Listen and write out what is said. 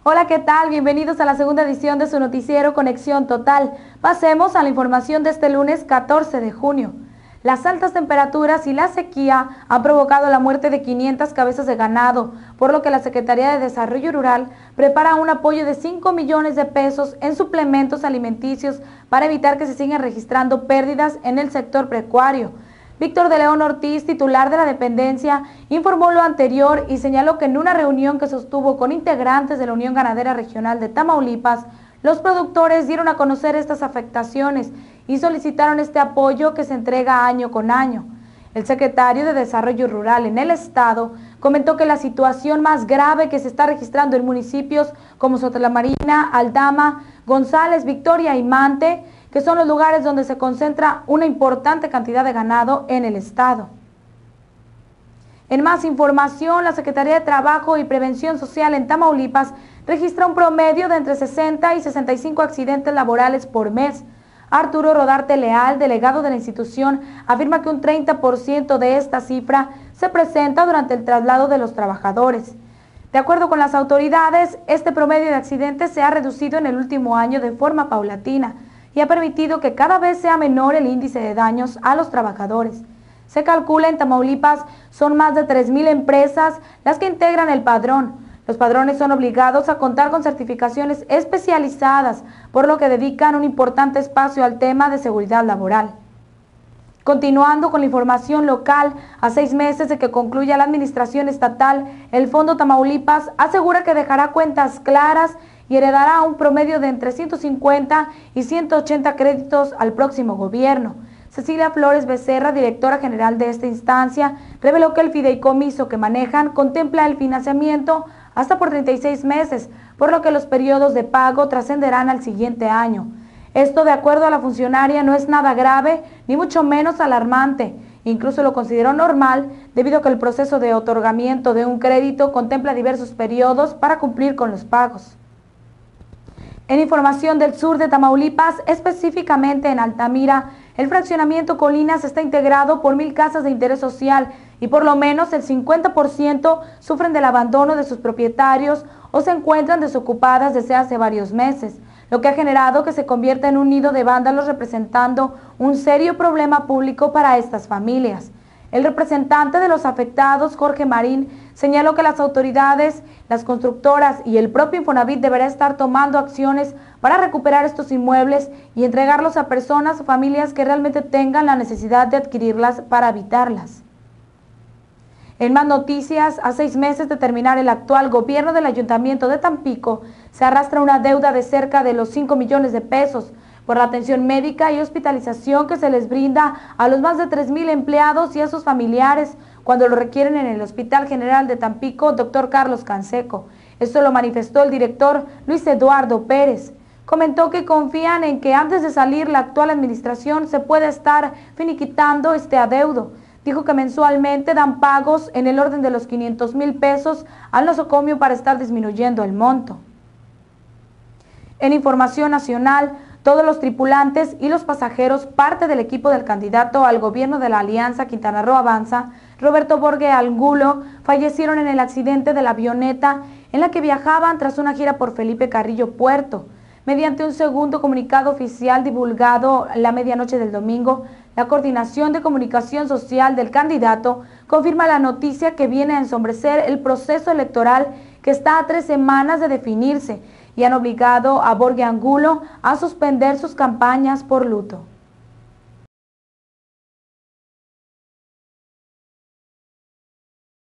Hola, ¿qué tal? Bienvenidos a la segunda edición de su noticiero Conexión Total. Pasemos a la información de este lunes 14 de junio. Las altas temperaturas y la sequía han provocado la muerte de 500 cabezas de ganado, por lo que la Secretaría de Desarrollo Rural prepara un apoyo de 5 millones de pesos en suplementos alimenticios para evitar que se sigan registrando pérdidas en el sector pecuario. Víctor de León Ortiz, titular de la dependencia, informó lo anterior y señaló que en una reunión que sostuvo con integrantes de la Unión Ganadera Regional de Tamaulipas, los productores dieron a conocer estas afectaciones y solicitaron este apoyo que se entrega año con año. El secretario de Desarrollo Rural en el estado comentó que la situación más grave que se está registrando en municipios como Sotolamarina, Aldama, González, Victoria y Mante, que son los lugares donde se concentra una importante cantidad de ganado en el estado. En más información, la Secretaría de Trabajo y Prevención Social en Tamaulipas registra un promedio de entre 60 y 65 accidentes laborales por mes. Arturo Rodarte Leal, delegado de la institución, afirma que un 30% de esta cifra se presenta durante el traslado de los trabajadores. De acuerdo con las autoridades, este promedio de accidentes se ha reducido en el último año de forma paulatina y ha permitido que cada vez sea menor el índice de daños a los trabajadores. Se calcula en Tamaulipas son más de 3,000 empresas las que integran el padrón. Los padrones son obligados a contar con certificaciones especializadas, por lo que dedican un importante espacio al tema de seguridad laboral. Continuando con la información local, a 6 meses de que concluya la administración estatal, el Fondo Tamaulipas asegura que dejará cuentas claras y heredará un promedio de entre 150 y 180 créditos al próximo gobierno. Cecilia Flores Becerra, directora general de esta instancia, reveló que el fideicomiso que manejan contempla el financiamiento hasta por 36 meses, por lo que los periodos de pago trascenderán al siguiente año. Esto, de acuerdo a la funcionaria, no es nada grave ni mucho menos alarmante. Incluso lo consideró normal debido a que el proceso de otorgamiento de un crédito contempla diversos periodos para cumplir con los pagos. En información del sur de Tamaulipas, específicamente en Altamira, el fraccionamiento Colinas está integrado por 1,000 casas de interés social y por lo menos el 50% sufren del abandono de sus propietarios o se encuentran desocupadas desde hace varios meses, lo que ha generado que se convierta en un nido de vándalos, representando un serio problema público para estas familias. El representante de los afectados, Jorge Marín, señaló que las autoridades, las constructoras y el propio Infonavit deberá estar tomando acciones para recuperar estos inmuebles y entregarlos a personas o familias que realmente tengan la necesidad de adquirirlas para habitarlas. En más noticias, a 6 meses de terminar el actual gobierno del Ayuntamiento de Tampico, se arrastra una deuda de cerca de los 5 millones de pesos por la atención médica y hospitalización que se les brinda a los más de 3,000 empleados y a sus familiares cuando lo requieren en el Hospital General de Tampico, Dr. Carlos Canseco. Esto lo manifestó el director Luis Eduardo Pérez. Comentó que confían en que antes de salir la actual administración se pueda estar finiquitando este adeudo. Dijo que mensualmente dan pagos en el orden de los 500,000 pesos al nosocomio para estar disminuyendo el monto. En información nacional, todos los tripulantes y los pasajeros, parte del equipo del candidato al gobierno de la Alianza Quintana Roo Avanza, Roberto Borge Angulo, fallecieron en el accidente de la avioneta en la que viajaban tras una gira por Felipe Carrillo Puerto. Mediante un segundo comunicado oficial divulgado la medianoche del domingo, la Coordinación de Comunicación Social del candidato confirma la noticia que viene a ensombrecer el proceso electoral que está a 3 semanas de definirse y han obligado a Borge Angulo a suspender sus campañas por luto.